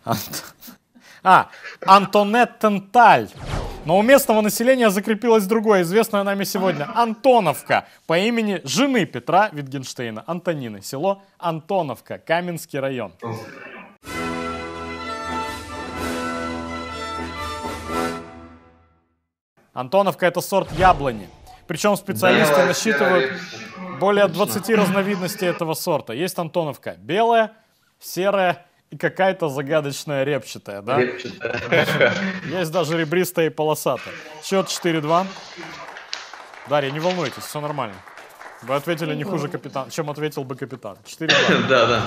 Speaker 1: Антонеттенталь. Но у местного населения закрепилось другое, известное нами сегодня, Антоновка, по имени жены Петра Витгенштейна, Антонины. Село Антоновка, Каменский район. Антоновка — это сорт яблони. Причем специалисты
Speaker 2: Белая,
Speaker 1: насчитывают
Speaker 2: серая,
Speaker 1: более 20 разновидностей этого сорта. Есть Антоновка белая, серая и какая-то загадочная репчатая, да?
Speaker 3: Репчатая.
Speaker 1: Есть даже ребристая и полосатая. Счет 4-2. Дарья, не волнуйтесь, все нормально. Вы ответили не хуже капитана, чем ответил бы капитан. 4-2.
Speaker 3: Да, да.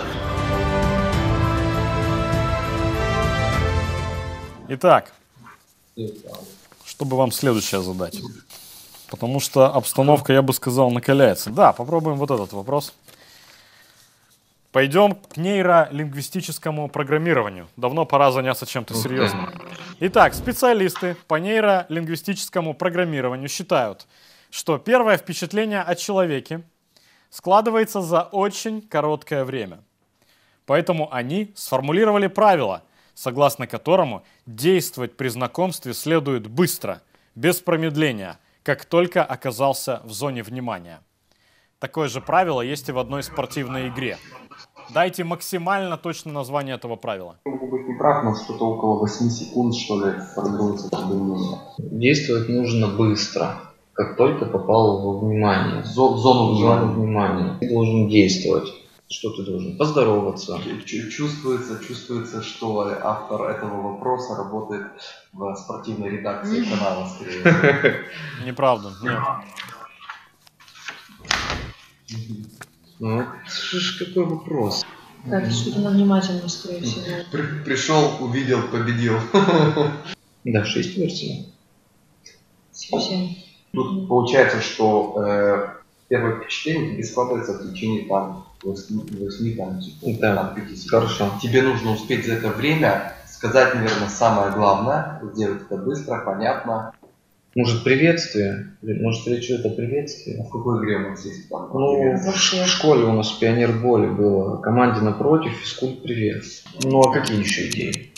Speaker 1: Итак, чтобы вам следующее задать. Потому что обстановка, я бы сказал, накаляется. Да, попробуем вот этот вопрос. Пойдем к нейролингвистическому программированию. Давно пора заняться чем-то серьезным. Итак, специалисты по нейролингвистическому программированию считают, что первое впечатление о человеке складывается за очень короткое время. Поэтому они сформулировали правило, согласно которому действовать при знакомстве следует быстро, без промедления, как только оказался в зоне внимания. Такое же правило есть и в одной спортивной игре. Дайте максимально точное название этого правила.
Speaker 2: Могу быть неправ, но что-то около 8 секунд, что ли, формируется мнение.
Speaker 3: Действовать нужно быстро, как только попал во внимание.
Speaker 2: В зону
Speaker 3: В зону
Speaker 2: внимания.
Speaker 3: внимания. Ты должен действовать. Что ты должен? Поздороваться.
Speaker 2: Чувствуется, что автор этого вопроса работает в спортивной редакции канала, скорее всего.
Speaker 1: Неправда, нет.
Speaker 3: Ну, что ж, какой вопрос?
Speaker 4: Так, это что-то на внимательность, скорее всего.
Speaker 2: Пришел, увидел, победил.
Speaker 3: Да, 6 версий.
Speaker 4: 7.
Speaker 2: Тут получается, что первое впечатление тебе складывается в течение там 8 там, секунд,
Speaker 3: Да,
Speaker 2: там, 5 секунд.
Speaker 3: хорошо.
Speaker 2: Тебе нужно успеть за это время сказать, наверное, самое главное, сделать это быстро, понятно.
Speaker 3: Может, приветствие? Может, речь идет о приветствии?
Speaker 2: А в какой игре у нас есть там?
Speaker 3: Ну,
Speaker 4: Вообще.
Speaker 3: в школе у нас в пионерболе было. Команде напротив, физкульт привет. Ну, а какие еще идеи?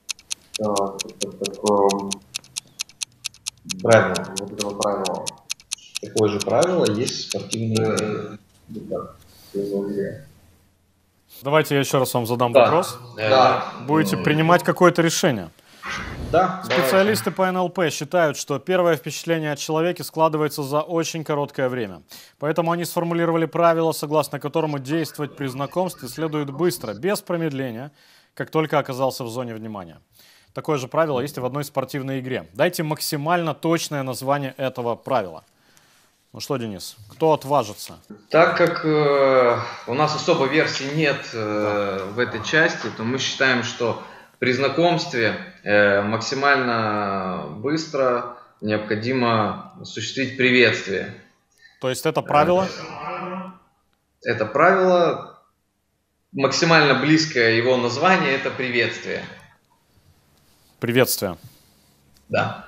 Speaker 2: Правило, вот этого правила.
Speaker 3: Такое же правило есть в спортивной игре.
Speaker 1: Давайте я еще раз вам задам
Speaker 3: Да.
Speaker 1: вопрос.
Speaker 2: Да.
Speaker 1: Будете принимать какое-то решение.
Speaker 3: Да,
Speaker 1: Специалисты по НЛП считают, что первое впечатление о человеке складывается за очень короткое время. Поэтому они сформулировали правило, согласно которому действовать при знакомстве следует быстро, без промедления, как только оказался в зоне внимания. Такое же правило есть и в одной спортивной игре. Дайте максимально точное название этого правила. Ну что, Денис, кто отважится?
Speaker 3: Так как у нас особо версий нет в этой части, то мы считаем, что при знакомстве максимально быстро необходимо осуществить приветствие.
Speaker 1: То есть это правило?
Speaker 3: Это правило, максимально близкое его название, это приветствие.
Speaker 1: Приветствие.
Speaker 3: Да.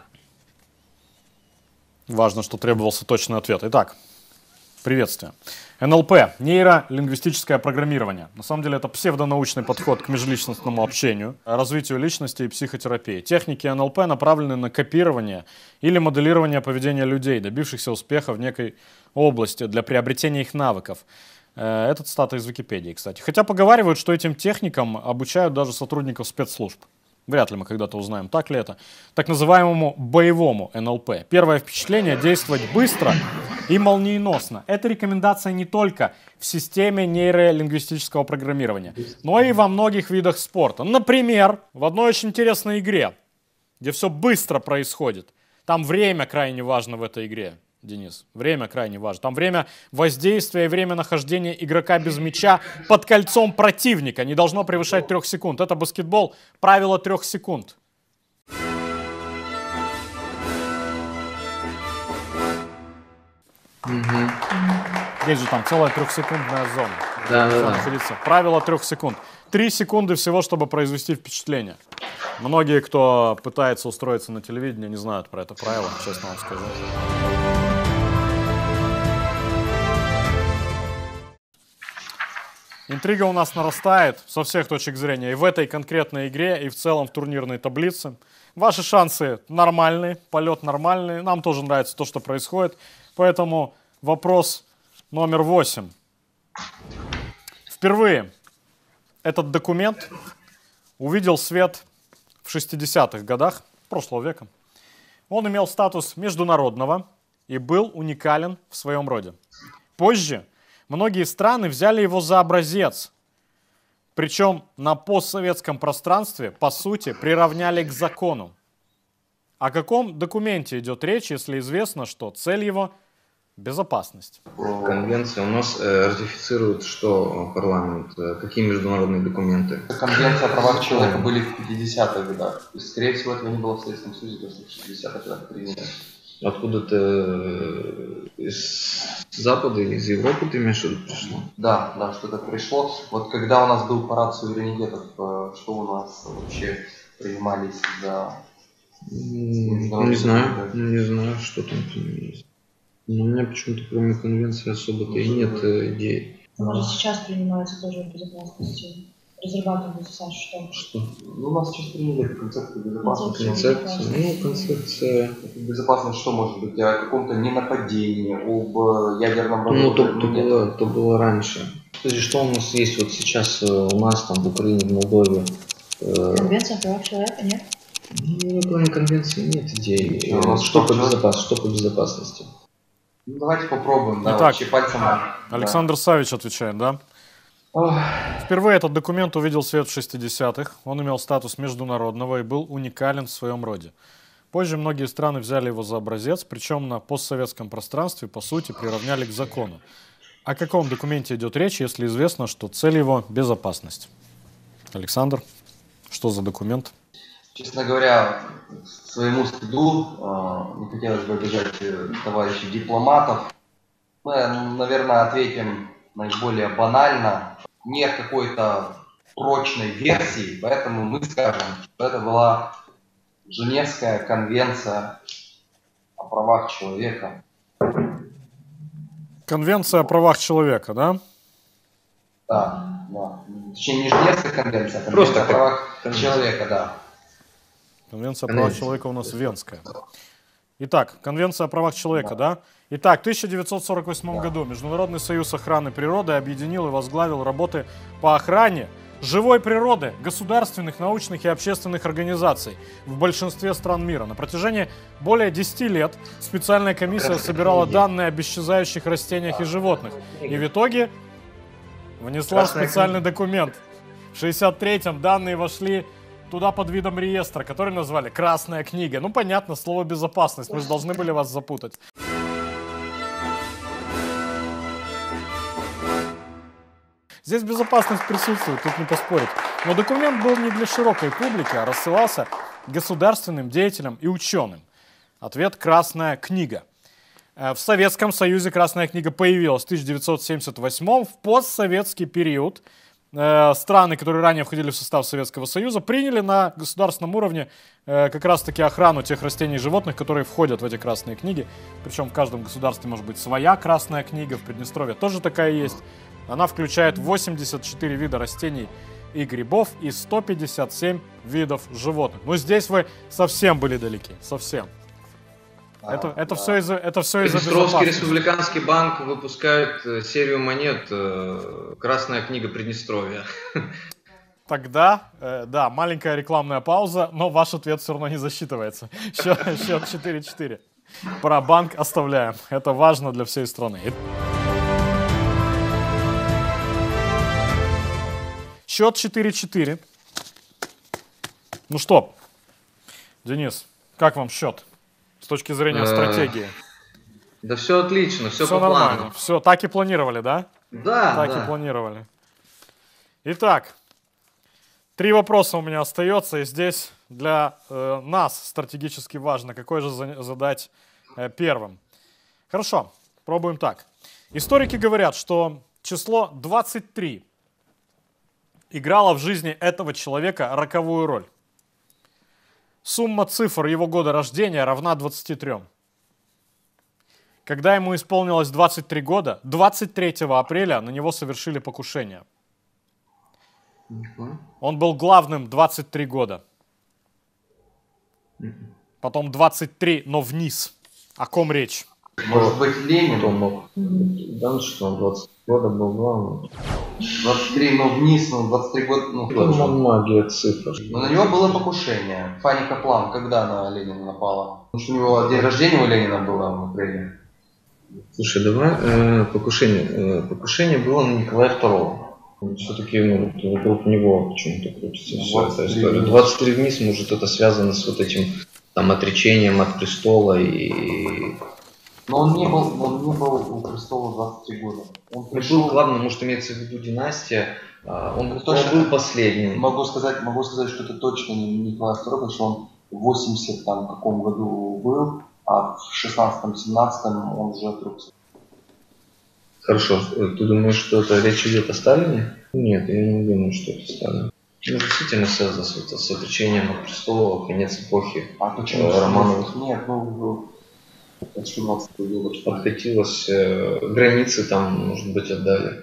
Speaker 1: Важно, что требовался точный ответ. Итак, приветствие. НЛП – нейролингвистическое программирование. На самом деле это псевдонаучный подход к межличностному общению, развитию личности и психотерапии. Техники НЛП направлены на копирование или моделирование поведения людей, добившихся успеха в некой области для приобретения их навыков. Это цитата из Википедии, кстати. Хотя поговаривают, что этим техникам обучают даже сотрудников спецслужб. Вряд ли мы когда-то узнаем, так ли это. Так называемому боевому НЛП. Первое впечатление – действовать быстро и молниеносно. Это рекомендация не только в системе нейролингвистического программирования, но и во многих видах спорта. Например, в одной очень интересной игре, где все быстро происходит. Там время крайне важно в этой игре, Денис. Время крайне важно. Там время воздействия и время нахождения игрока без мяча под кольцом противника не должно превышать 3 секунд. Это баскетбол. Правило 3 секунд. Здесь же там целая 3-секундная зона.
Speaker 3: Да.
Speaker 1: Правило 3 секунд. 3 секунды всего, чтобы произвести впечатление. Многие, кто пытается устроиться на телевидении, не знают про это правило, честно вам скажу. Интрига у нас нарастает со всех точек зрения. И в этой конкретной игре, и в целом в турнирной таблице. Ваши шансы нормальные, полет нормальный. Нам тоже нравится то, что происходит. Поэтому вопрос номер 8. Впервые этот документ увидел свет в 60-х годах прошлого века. Он имел статус международного и был уникален в своем роде. Позже многие страны взяли его за образец, причем на постсоветском пространстве, по сути, приравняли к закону. О каком документе идет речь, если известно, что цель его – безопасность?
Speaker 3: Конвенция у нас ратифицирует что парламент? Какие международные документы?
Speaker 2: Конвенция о правах человека были в 50-х годах. То есть, скорее всего, этого не было в Советском Союзе, потому что в 60-х годах приняли.
Speaker 3: Откуда-то из Запада или из Европы ты имеешь в виду пришло?
Speaker 2: Да, что-то пришло. Вот когда у нас был парад суверенитетов, что у нас вообще принимались за...
Speaker 3: Не знаю, что там есть. Но у меня почему-то кроме конвенции особо-то и нет идей.
Speaker 4: Может, сейчас принимается тоже в безопасности. Разрабатывается, Саша, что?
Speaker 2: Ну, у нас сейчас приняли концепцию безопасности.
Speaker 3: Концепция.
Speaker 2: Безопасность что может быть? О каком-то ненападении, об ядерном
Speaker 3: разоружении? Ну, то было раньше. Кстати, что у нас есть вот сейчас у нас там в Украине, в Молдове?
Speaker 4: Конвенция о правах человека, нет?
Speaker 3: Ну, в плане конвенции нет идей. Что по безопасности?
Speaker 2: Ну, давайте попробуем, да,
Speaker 1: Итак,
Speaker 2: пальцем.
Speaker 1: Александр Савич отвечает, да? Впервые этот документ увидел свет в 60-х. Он имел статус международного и был уникален в своем роде. Позже многие страны взяли его за образец, причем на постсоветском пространстве, по сути, приравняли к закону. О каком документе идет речь, если известно, что цель его – безопасность? Александр, что за документ?
Speaker 2: Честно говоря, своему стыду, не хотелось бы обижать товарищей дипломатов, мы, наверное, ответим наиболее банально. Нет какой-то прочной версии, поэтому мы скажем, что это была Женевская конвенция о правах человека.
Speaker 1: Конвенция о правах человека, да?
Speaker 2: Да. Точнее, не Женевская конвенция, а конвенция о правах человека, да.
Speaker 1: Конвенция о правах человека у нас Венская. Итак, Конвенция о правах человека, да? Итак, в 1948 году Международный союз охраны природы объединил и возглавил работы по охране живой природы, государственных, научных и общественных организаций в большинстве стран мира. На протяжении более 10 лет специальная комиссия собирала данные об исчезающих растениях и животных. И в итоге внесла специальный документ. В 63-м данные вошли туда под видом реестра, который назвали «Красная книга». Ну, понятно, слово «безопасность». Мы же должны были вас запутать. Здесь безопасность присутствует, тут не поспорить. Но документ был не для широкой публики, а рассылался государственным деятелям и ученым. Ответ «Красная книга». В Советском Союзе Красная книга появилась в 1978 в постсоветский период. Страны, которые ранее входили в состав Советского Союза, приняли на государственном уровне как раз-таки охрану тех растений и животных, которые входят в эти красные книги. Причем в каждом государстве может быть своя красная книга, в Приднестровье тоже такая есть. Она включает 84 вида растений и грибов и 157 видов животных. Но здесь вы совсем были далеки, совсем. Это все из-за
Speaker 3: Приднестровский республиканский банк выпускает серию монет «Красная книга Приднестровья».
Speaker 1: Тогда, да, маленькая рекламная пауза, но ваш ответ все равно не засчитывается. Счет 4-4. Про банк оставляем. Это важно для всей страны. Счет 4-4. Ну что, Денис, как вам счет с точки зрения стратегии?
Speaker 3: Да все отлично, все по
Speaker 1: нормально.
Speaker 3: плану.
Speaker 1: Все, так и планировали, да?
Speaker 3: Да,
Speaker 1: так и планировали. Итак, 3 вопроса у меня остается, и здесь для нас стратегически важно, какой же задать первым. Хорошо, пробуем так. Историки говорят, что число 23 играло в жизни этого человека роковую роль. Сумма цифр его года рождения равна 23. Когда ему исполнилось 23 года, 23 апреля на него совершили покушение. Он был главным 23 года. Потом 23, но вниз. О ком речь?
Speaker 2: Может быть, Ленин?
Speaker 3: Кто мог? Да, что он 20 года был главным.
Speaker 2: 23, но вниз, но 23 года, ну, точно.
Speaker 3: Магия цифр.
Speaker 2: Но на него было покушение. Фанни Каплан, когда на Ленина напала? Потому что у него день рождения у Ленина было в апреле.
Speaker 3: Слушай, давай покушение было на Николая II. Все-таки вокруг него почему-то крутится вся эта история. 23 вниз, может, это связано с вот этим там отречением от престола и...
Speaker 2: Но он не был у престола 23 года. Он пришел...
Speaker 3: был главным, может, имеется в виду династия. Он был последним.
Speaker 2: Могу сказать, что это точно не Николай II, потому что он в 80 там каком году был, а в 16-17 он уже вдруг...
Speaker 3: Хорошо. Ты думаешь, что это речь идет о Сталине? Нет, я не думаю, что это Сталин. Ну, действительно связано с отречением от престола, конец эпохи Романовых.
Speaker 2: Нет, ну...
Speaker 3: Откатилось, границы там, может быть, отдали.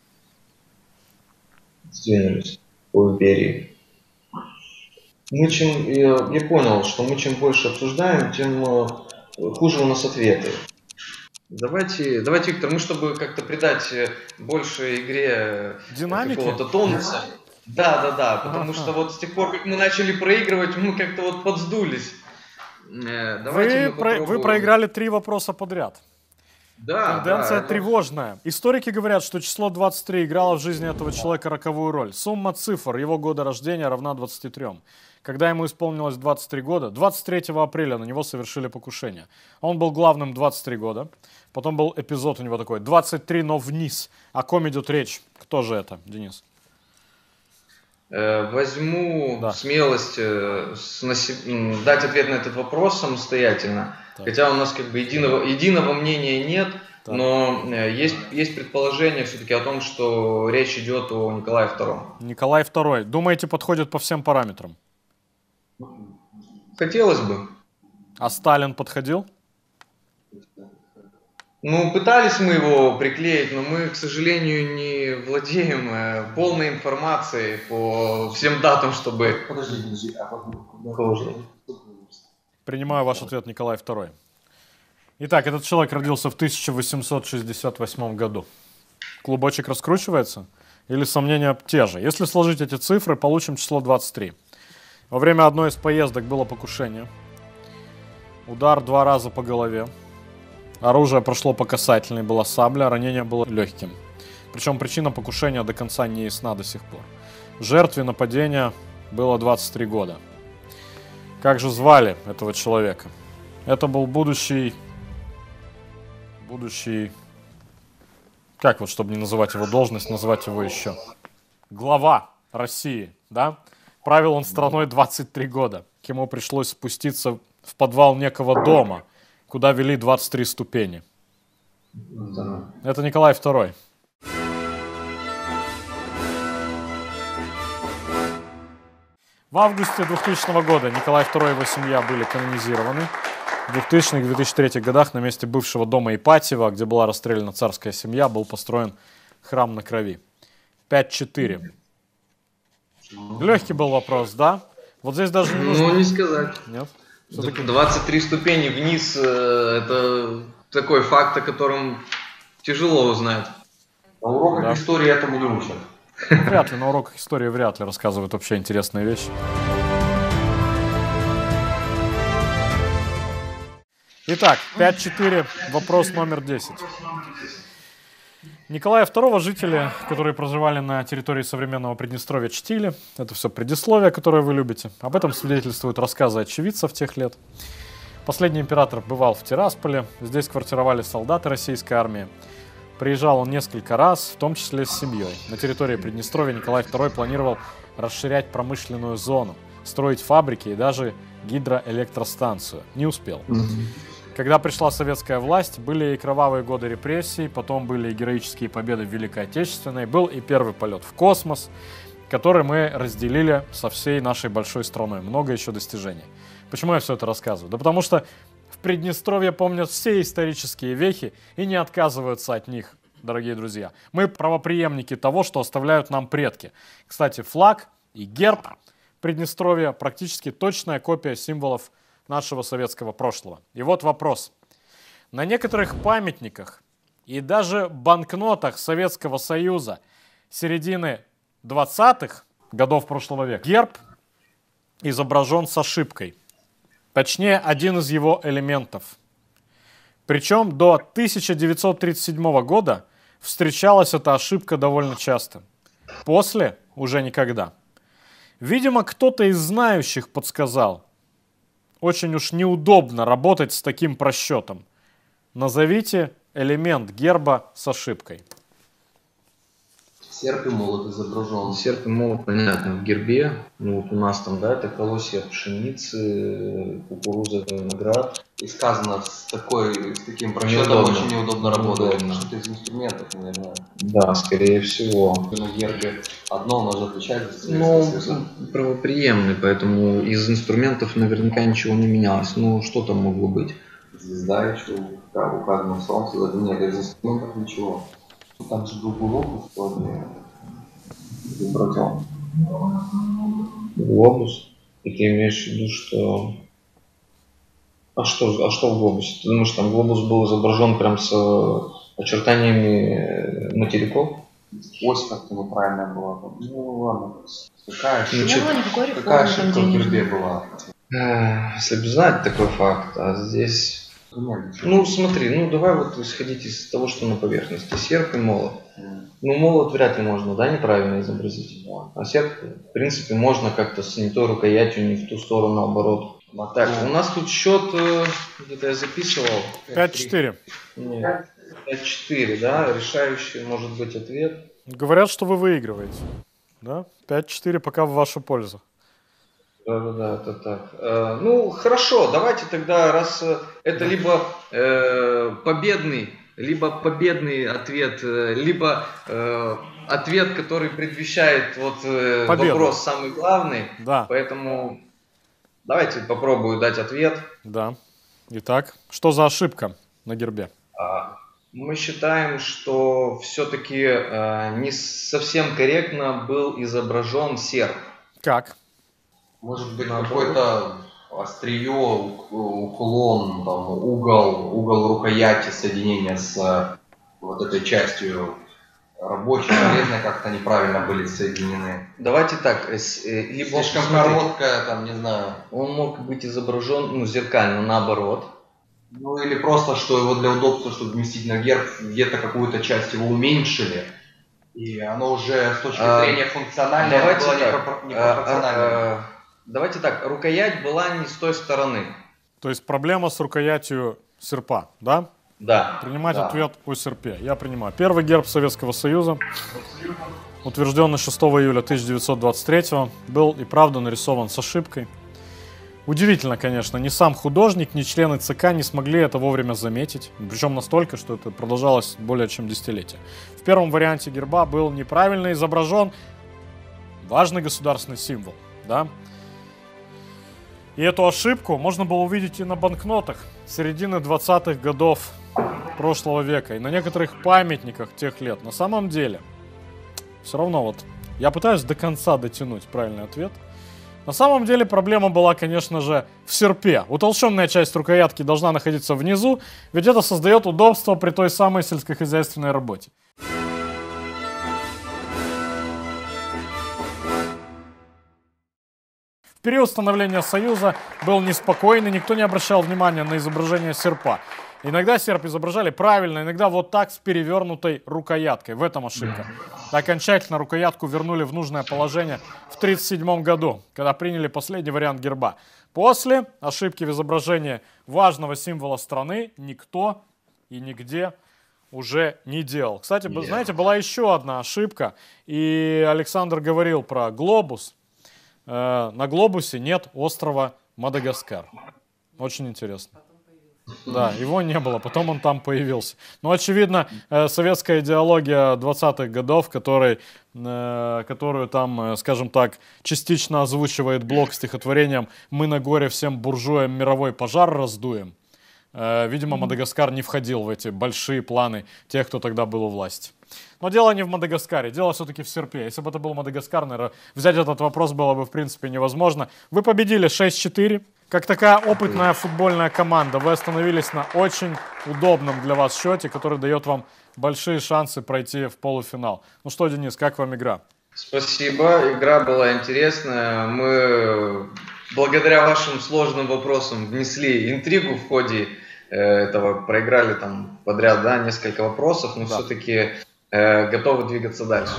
Speaker 3: Сдвинулись по империи. Я понял, что мы чем больше обсуждаем, тем хуже у нас ответы. Давайте, Виктор, мы, чтобы как-то придать больше игре какого-то тонуса. Да, потому что вот с тех пор, как мы начали проигрывать, мы как-то вот подсдулись.
Speaker 1: Вы проиграли 3 вопроса подряд.
Speaker 3: Да,
Speaker 1: Тенденция тревожная. Историки говорят, что число 23 играло в жизни этого человека роковую роль. Сумма цифр его года рождения равна 23. Когда ему исполнилось 23 года, 23 апреля на него совершили покушение. Он был главным 23 года. Потом был эпизод у него такой: 23, но вниз. О ком идет речь? Кто же это, Денис?
Speaker 3: Возьму смелость дать ответ на этот вопрос самостоятельно. Так. Хотя у нас как бы единого мнения нет, так. Но есть предположение все-таки о том, что речь идет о Николае II.
Speaker 1: Николай II. Думаете, подходит по всем параметрам?
Speaker 3: Хотелось бы.
Speaker 1: А Сталин подходил?
Speaker 3: Ну, пытались мы его приклеить, но мы, к сожалению, не владеем полной информацией по всем датам, чтобы...
Speaker 2: Подожди.
Speaker 1: Принимаю ваш ответ, Николай II. Итак, этот человек родился в 1868 году. Клубочек раскручивается? или сомнения те же. Если сложить эти цифры, получим число 23. Во время одной из поездок было покушение. Удар 2 раза по голове. Оружие прошло по касательной, была сабля, ранение было легким. Причем причина покушения до конца не ясна до сих пор. Жертве нападения было 23 года. Как же звали этого человека? Это был будущий... Как вот, чтобы не называть его должность, назвать его еще? Глава России, да? Правил он страной 23 года. Ему пришлось спуститься в подвал некого дома, куда вели 23 ступени. Это Николай II. В августе 2000 года Николай II и его семья были канонизированы. В 2000-2003 годах на месте бывшего дома Ипатьева, где была расстреляна царская семья, был построен храм на крови. 5-4. Легкий был вопрос, да? Вот здесь даже не нужно...
Speaker 3: Ну, не сказать.
Speaker 1: Нет?
Speaker 3: 23 ступени вниз, это такой факт, о котором тяжело узнать.
Speaker 2: На уроках истории этому не учат.
Speaker 1: Вряд ли, на уроках истории вряд ли рассказывают вообще интересные вещи. Итак, 5-4, вопрос номер 10. Николая II жители, которые проживали на территории современного Приднестровья, чтили. Это все предисловие, которое вы любите. Об этом свидетельствуют рассказы очевидцев тех лет. Последний император бывал в Тирасполе. Здесь квартировали солдаты российской армии. Приезжал он несколько раз, в том числе с семьей. На территории Приднестровья Николай II планировал расширять промышленную зону, строить фабрики и даже гидроэлектростанцию. Не успел. Когда пришла советская власть, были и кровавые годы репрессий, потом были и героические победы в Великой Отечественной, был и первый полет в космос, который мы разделили со всей нашей большой страной. Много еще достижений. Почему я все это рассказываю? Да потому что в Приднестровье помнят все исторические вехи и не отказываются от них, дорогие друзья. Мы правопреемники того, что оставляют нам предки. Кстати, флаг и герб Приднестровья практически точная копия символов нашего советского прошлого. И вот вопрос. На некоторых памятниках и даже банкнотах Советского Союза середины 20-х годов прошлого века герб изображен с ошибкой. Точнее, один из его элементов. Причем до 1937 года встречалась эта ошибка довольно часто. После уже никогда. Видимо, кто-то из знающих подсказал. Очень уж неудобно работать с таким просчетом. Назовите элемент герба с ошибкой.
Speaker 2: Серп и молот изображен.
Speaker 3: Серп и молот, понятно, в гербе. Ну вот у нас там, да, это колосья пшеницы, кукуруза, виноград.
Speaker 2: И сказано с таким просчетом очень неудобно работать. Что-то из инструментов, наверное.
Speaker 3: Да, скорее всего.
Speaker 2: На гербе одно, оно же отличается.
Speaker 3: Ну, правопреемный, поэтому из инструментов наверняка ничего не менялось. Ну, что там могло быть?
Speaker 2: Звезда еще, указано в солнце, нет, из инструментов ничего. Там же был глобус, изобразен.
Speaker 3: Глобус? И ты имеешь в виду, что... А что в глобусе? Ты думаешь, там глобус был изображен прям с очертаниями материков?
Speaker 2: Ось как-то неправильная была. Ну ладно. Какая
Speaker 4: ошибка
Speaker 2: в гербе была?
Speaker 3: Если бы знать такой факт, а здесь... Ну смотри, ну давай вот исходить из того, что на поверхности. Серп и молот. Ну молот вряд ли можно, да, неправильно изобразить. А серп, в принципе, можно как-то с не той рукоятью, не в ту сторону, наоборот. Так, у нас тут счет, где-то я записывал.
Speaker 1: 5-4.
Speaker 3: Нет, 5-4, да, решающий может быть ответ.
Speaker 1: Говорят, что вы выигрываете. Да? 5-4 пока в вашу пользу.
Speaker 3: Да, это так. Ну, хорошо, давайте тогда, раз это либо победный ответ, либо ответ, который предвещает вопрос самый главный.
Speaker 1: Да.
Speaker 3: Поэтому давайте попробую дать ответ.
Speaker 1: Да. Итак, что за ошибка на гербе?
Speaker 3: Мы считаем, что все-таки не совсем корректно был изображен серп.
Speaker 1: Как?
Speaker 2: Может быть, какое-то острие, уклон, там, угол рукояти соединения с вот этой частью рабочие, железные как-то неправильно были соединены.
Speaker 3: Давайте так, либо
Speaker 2: Слишком
Speaker 3: смотри,
Speaker 2: короткая, там, не знаю.
Speaker 3: он мог быть изображен, ну, зеркально, наоборот.
Speaker 2: Ну или просто, что его для удобства, чтобы вместить на герб, где-то какую-то часть его уменьшили. И оно уже с точки зрения функциональной
Speaker 3: Давайте
Speaker 2: было
Speaker 3: так,
Speaker 2: непропорционально.
Speaker 3: давайте так, рукоять была не с той стороны.
Speaker 1: То есть проблема с рукоятью серпа, да?
Speaker 3: Да.
Speaker 1: Принимать
Speaker 2: Да.
Speaker 1: ответ о серпе. Я принимаю. Первый герб Советского Союза, утвержденный 6 июля 1923, был и правда нарисован с ошибкой. Удивительно, конечно, ни сам художник, ни члены ЦК не смогли это вовремя заметить. Причем настолько, что это продолжалось более чем десятилетие. В первом варианте герба был неправильно изображен важный государственный символ, да? И эту ошибку можно было увидеть и на банкнотах середины 20-х годов прошлого века, и на некоторых памятниках тех лет. На самом деле, все равно вот, я пытаюсь до конца дотянуть правильный ответ. На самом деле проблема была, конечно же, в серпе. Утолщенная часть рукоятки должна находиться внизу, ведь это создает удобство при той самой сельскохозяйственной работе. В период становления Союза был неспокойный, никто не обращал внимания на изображение серпа. Иногда серп изображали правильно, иногда вот так с перевернутой рукояткой. В этом ошибка. Окончательно рукоятку вернули в нужное положение в 1937 году, когда приняли последний вариант герба. После ошибки в изображении важного символа страны никто и нигде уже не делал. Кстати, знаете, была еще одна ошибка, и Александр говорил про глобус. На глобусе нет острова Мадагаскар. Очень интересно. Да, его не было, потом он там появился. Но, очевидно, советская идеология 20-х годов, которую там, скажем так, частично озвучивает Блок стихотворением «Мы на горе всем буржуям мировой пожар раздуем». Видимо, Мадагаскар не входил в эти большие планы тех, кто тогда был у власти. Но дело не в Мадагаскаре, дело все-таки в серпе. Если бы это был Мадагаскар, наверное, взять этот вопрос было бы в принципе невозможно. Вы победили 6-4. Как такая опытная футбольная команда, вы остановились на очень удобном для вас счете, который дает вам большие шансы пройти в полуфинал. Ну что, Денис, как вам игра?
Speaker 3: Спасибо, игра была интересная. Мы благодаря вашим сложным вопросам внесли интригу в ходе этого, проиграли там подряд, да, несколько вопросов, но все-таки готовы двигаться дальше.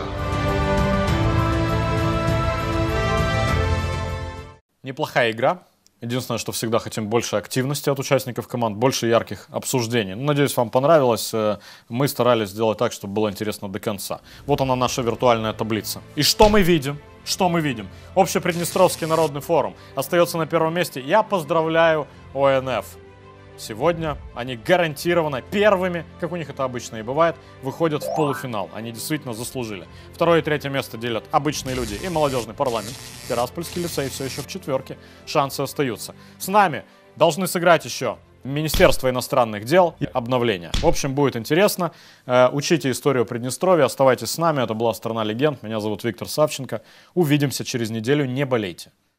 Speaker 1: Неплохая игра. Единственное, что всегда хотим больше активности от участников команд, больше ярких обсуждений. Ну, надеюсь, вам понравилось. Мы старались сделать так, чтобы было интересно до конца. Вот она, наша виртуальная таблица. И что мы видим? Что мы видим? Общеприднестровский народный форум остается на первом месте. Я поздравляю ОНФ. Сегодня они гарантированно первыми, как у них это обычно и бывает, выходят в полуфинал. Они действительно заслужили. Второе и третье место делят обычные люди и молодежный парламент. Тираспольский лицей все еще в четверке. Шансы остаются. С нами должны сыграть еще Министерство иностранных дел и обновление. В общем, будет интересно. Учите историю Приднестровья. Оставайтесь с нами. Это была «Страна легенд». Меня зовут Виктор Савченко. Увидимся через неделю. Не болейте.